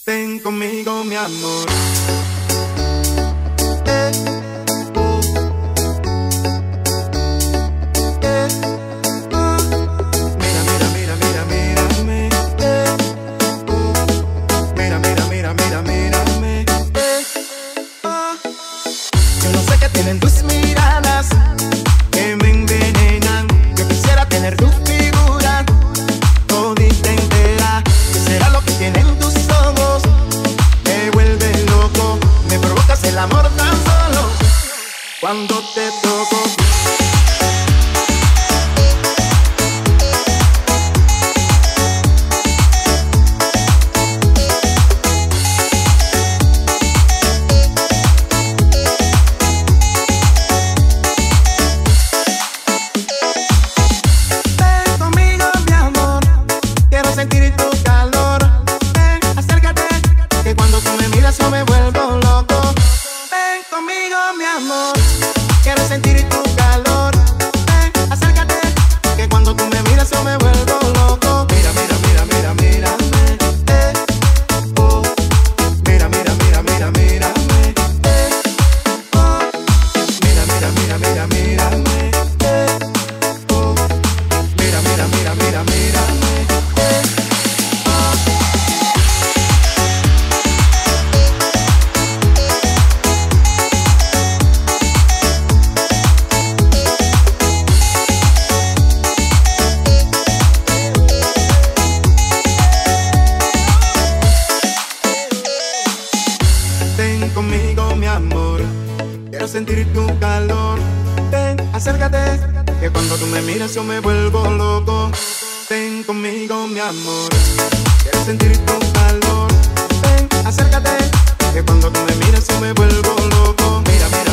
Ven conmigo, mi amor. Mira, mira, mira, mira, mírame. Mira, mira, mira, mira, mírame. Yo no sé qué tienen tus miradas que me envenenan. Yo quisiera tener tu figura todita entera. ¿Qué será lo que tienen tus ojos? Me vuelve loco, me provocas el amor tan solo cuando te toco. Sentir tu calor, ven, acércate, que cuando tú me miras yo me vuelvo loco. Ven conmigo, mi amor, quiero sentir tu calor, ven, acércate, que cuando tú me miras yo me vuelvo loco. Mira, mira, mira, mira, mírame, oh. Mira, mira, mira, mira, mírame, oh. Mira, mira, mira, mira, mírame, oh. Mira, mira, mira, mira, mírame. Ven conmigo, mi amor, quiero sentir tu calor. Ven, acércate, que cuando tú me miras yo me vuelvo loco. Ven conmigo, mi amor, quiero sentir tu calor. Ven, acércate, que cuando tú me miras yo me vuelvo loco. Mira, mira.